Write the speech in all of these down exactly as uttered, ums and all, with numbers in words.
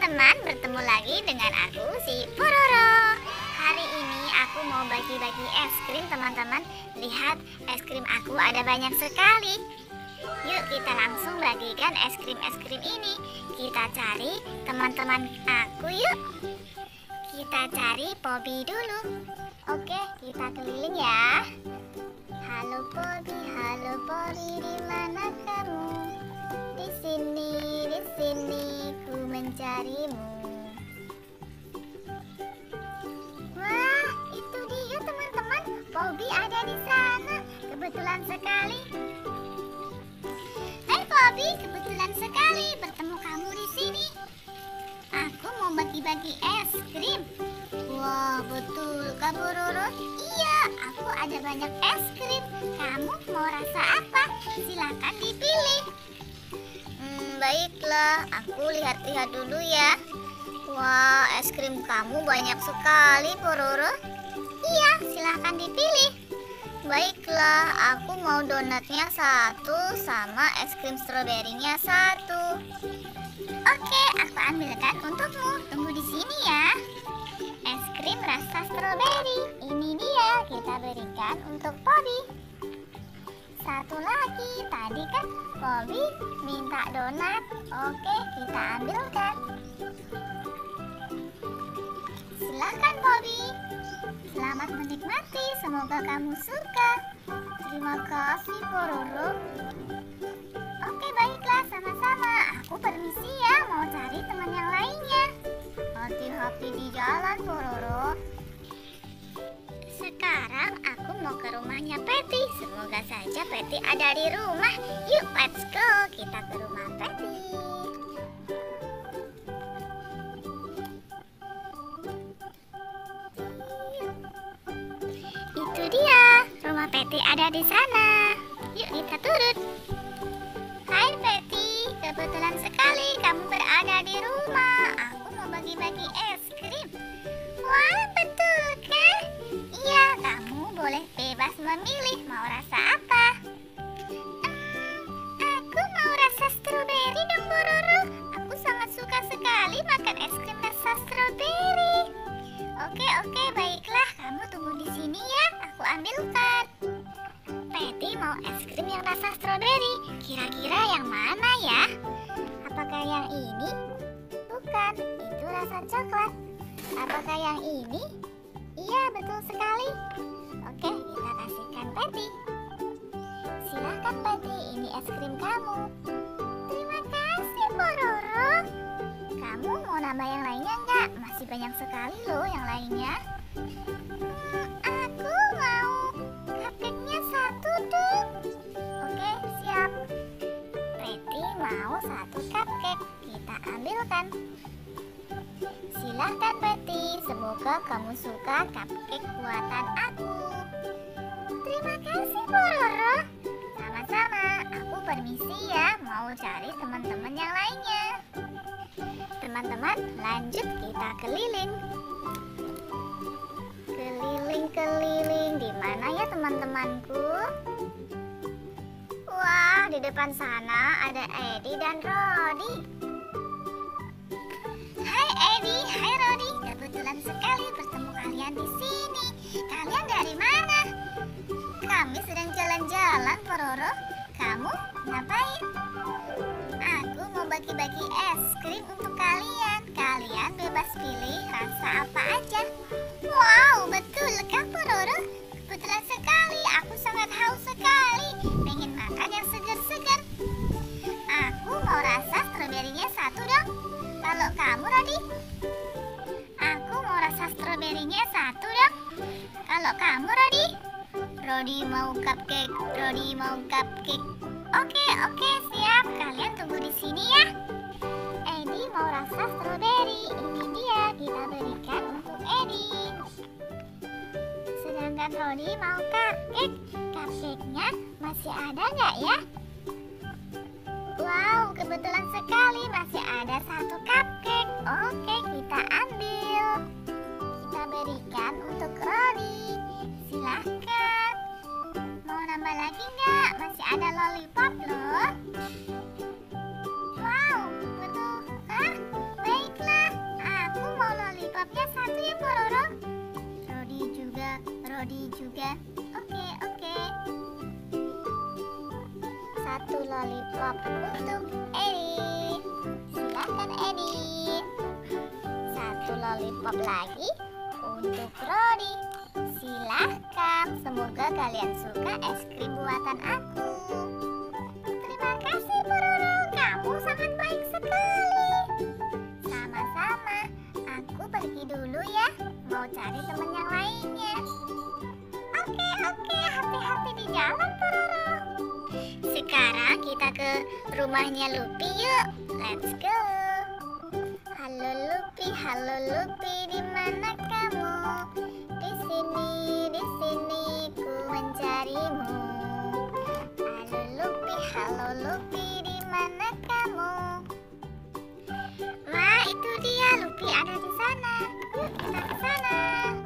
teman-teman, bertemu lagi dengan aku si Pororo. Hari ini aku mau bagi-bagi es krim teman-teman. Lihat, es krim aku ada banyak sekali. Yuk kita langsung bagikan es krim-es krim ini. Kita cari teman-teman aku yuk. Kita cari Pobi dulu. Oke, kita keliling ya. Halo Pobi, halo Pobi, di mana kamu? Di sini, di sini ku mencarimu. Wah, itu dia teman-teman. Pobi ada di sana. Kebetulan sekali. Hai Pobi, kebetulan sekali bertemu kamu di sini. Aku mau bagi-bagi es krim. Wah, betul kah Pororo? Iya, aku ada banyak es krim. Kamu mau rasa apa? Silakan dipilih. Hmm, baiklah, aku lihat-lihat dulu ya. Wah, es krim kamu banyak sekali Pororo. Iya, silakan dipilih. Baiklah, aku mau donatnya satu sama es krim stroberinya satu. Oke, aku ambilkan untukmu. Tunggu di sini ya. Es krim rasa stroberi. Ini dia, kita berikan untuk Pobi. Satu lagi, tadi kan Pobi minta donat. Oke, kita ambilkan. Silakan Pobi. Selamat menikmati, semoga kamu suka. Terima kasih Pororo. Oke, baiklah, sama-sama. Aku permisi ya, mau cari teman yang lainnya. Hati-hati di jalan Pororo. Sekarang aku mau ke rumahnya Patty. Semoga saja Patty ada di rumah. Yuk, let's go. Kita ke rumah Patty. Itu dia, rumah Patty ada di sana. Yuk kita turun. Hai Patty, kebetulan sekali kamu berada di rumah. Aku mau bagi-bagi es krim. Wah, betul kan? Iya, kamu boleh bebas memilih mau rasa apa. Hmm, aku mau rasa stroberi dong Pororo. Aku sangat suka sekali makan es krim rasa stroberi. Oke, oke, baiklah. Kamu tunggu di sini ya, aku ambilkan. Patty mau es krim yang rasa stroberi. Kira-kira yang mana ya? Apakah yang ini? Bukan, itu rasa coklat. Apakah yang ini? Iya, betul sekali. Oke, kita kasihkan Patty. Silakan Patty, ini es krim kamu. Terima kasih Pororo. Kamu mau nambah yang lainnya enggak? Masih banyak sekali loh yang lainnya. Hmm, aku mau cupcake-nya satu dong. Oke, siap. Patty mau satu cupcake. Kita ambilkan. Silahkan Patty, semoga kamu suka cupcake buatan aku. Terima kasih Pororo. Sama-sama, aku permisi ya, mau cari teman-teman yang lainnya. Teman-teman, lanjut kita keliling. Keliling-keliling, di mana ya teman-temanku? Wah, di depan sana ada Eddie dan Rodi. Hai Eddie, hai Rodi. Kebetulan sekali bertemu kalian di sini. Kalian dari mana? Kami sedang jalan-jalan, Pororo. Kamu ngapain? Aku mau bagi-bagi es krim untuk kalian. Kalian bebas pilih rasa apa aja. Wow, betul kah Pororo? Kebetulan sekali, aku sangat haus sekali. Pengen makan yang segar-segar. Aku mau rasa stroberinya satu dong. Kalau kamu Rodi? Aku mau rasa stroberinya satu dong. Kalau kamu Rodi? Rodi mau cupcake, Rodi mau cupcake. Oke, oke, siap. Kalian tunggu di sini ya. Eddie mau rasa stroberi. Ini dia, kita berikan untuk Eddie. Sedangkan Rodi mau cupcake. Cupcake-nya masih ada nggak ya? Wow, kebetulan sekali masih ada satu cupcake. Oke, kita ambil. Kita berikan untuk Rodi. Silahkan. Mau nambah lagi nggak? Masih ada lollipop loh. Wow, betul. Hah? Baiklah. Rodi juga. Oke, oke. Satu lollipop untuk Edi. Silakan Edi. Satu lollipop lagi untuk Rodi. Silahkan. Semoga kalian suka es krim buatan aku. Terima kasih Pororo, kamu sangat baik sekali. Sama-sama. Aku pergi dulu ya, mau cari teman yang lainnya. Oke, oke, hati-hati di jalan Pororo. Sekarang kita ke rumahnya Lupi yuk. Let's go. Halo Lupi, halo Lupi, di mana kamu? Di sini, di sini ku mencarimu. Halo Lupi, halo Lupi, di mana kamu? Wah, itu dia, Lupi ada di sana. Yuk kita ke sana.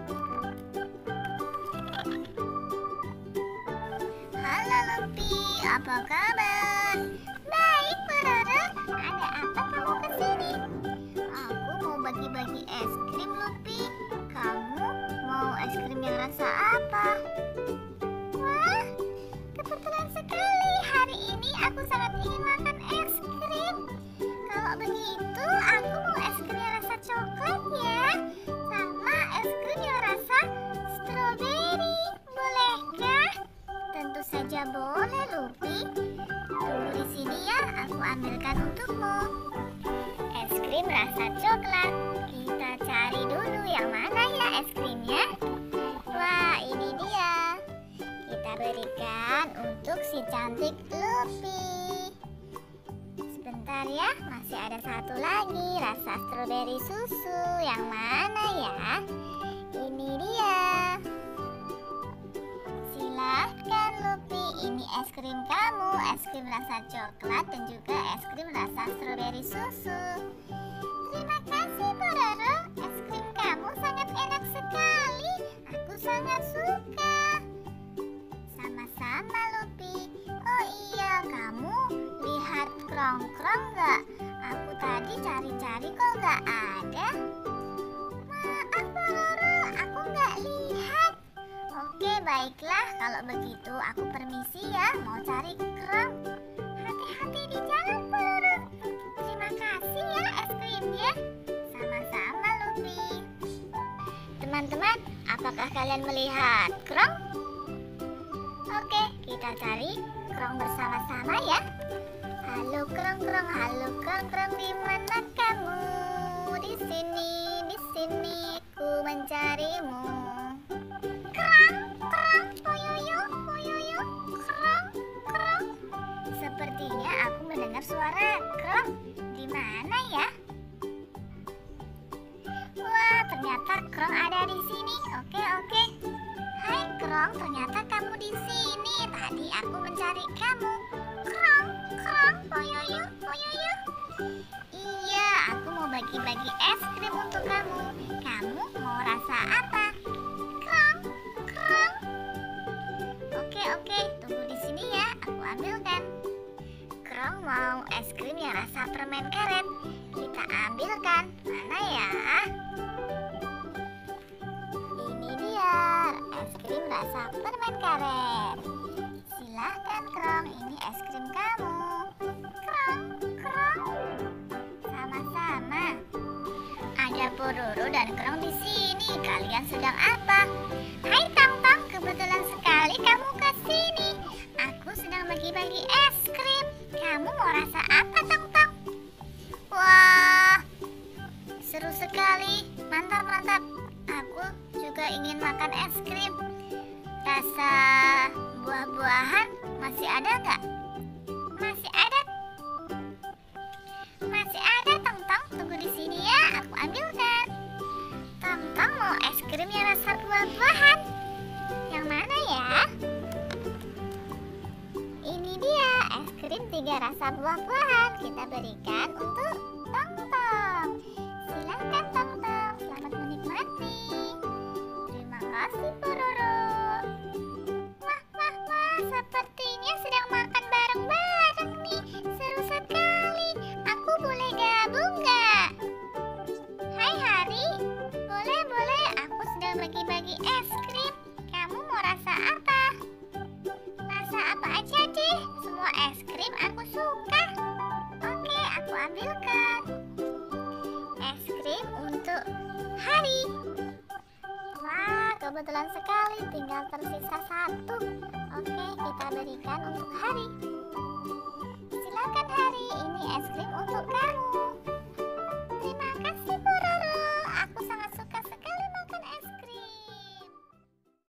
Halo Lupi, apa kabar? Baik, Pororo. Ada apa kamu kesini? Aku mau bagi-bagi es krim, Lupi. Kamu mau es krim yang rasa apa? Wah, kebetulan sekali. Hari ini aku sangat ingin makan es krim. Kalau begitu, aku mau es krim yang rasa coklat ya, sama es krim yang rasa stroberi. Bolehkah? Tentu saja boleh, Lupi. Tunggu di sini ya, aku ambilkan untukmu. Es krim rasa coklat. Kita cari dulu yang mana ya es krimnya. Wah, ini dia. Kita berikan untuk si cantik Lupi. Sebentar ya, masih ada satu lagi rasa stroberi susu. Yang mana ya? Ini dia. Silahkan Lupi, ini es krim kamu. Es krim rasa coklat dan juga es krim rasa stroberi susu. Terima kasih Pororo, es krim kamu sangat enak sekali. Aku sangat suka. Sama-sama Lupi. Oh iya, kamu lihat Krong-Krong gak? Aku tadi cari-cari kok gak ada. Maaf Pororo, aku gak lihat. Oke baiklah, kalau begitu aku permisi ya, mau cari Krong. Hati-hati di jalan Pororo. Terima kasih ya es krimnya. Sama-sama Lupi. Teman-teman, apakah kalian melihat Krong? Oke, kita cari Krong bersama-sama ya. Halo Krong-Krong, halo Krong-Krong, di mana kamu? Di sini, di sini ku mencarimu. Krong, Krong, poyoyo, poyoyo, Krong, Krong. Sepertinya aku mendengar suara Krong. Di mana ya? Wah, ternyata Krong ada di sini. Oke, oke. Hai Krong, ternyata kamu di sini. Tadi aku mencari kamu. Krong, Krong, poyoyo, poyoyo. Iya, aku mau bagi-bagi es krim untuk kamu. Kamu mau rasa apa? Krong, Krong. Oke, oke, tunggu di sini ya. Aku ambilkan. Krong mau es krim yang rasa permen karet. Kita ambilkan. Mana ya? Ini dia, es krim rasa permen karet. Silahkan Krong, ini es krim kamu. Krong, Krong. Sama-sama. Ada Pororo dan Krong di sini. Kalian sedang apa? Hai Tong-Tong, kebetulan sekali kamu ke sini. Aku sedang bagi-bagi es krim. Kamu mau rasa apa Tong-Tong? Wah, seru sekali. Mantap, mantap. Aku juga ingin makan es krim. Rasa buah-buahan masih ada nggak? Masih ada. Masih ada Tong-Tong. Tunggu di sini ya. Aku ambilkan. Tong-Tong mau es krim yang rasa buah-buahan. Yang mana ya? Ini dia es krim tiga rasa buah-buahan. Kita berikan untuk Tong-Tong. Silakan Tong-Tong. Selamat menikmati. Terima kasih Pororo. Wah, wah, wah. Sepertinya sedang makan bareng-bareng nih. Seru sekali. Aku boleh gabung nggak? Hai Hari. Boleh, boleh. Aku sedang bagi-bagi es krim. Kamu Hari. Wah, kebetulan sekali tinggal tersisa satu. Oke, kita berikan untuk Hari.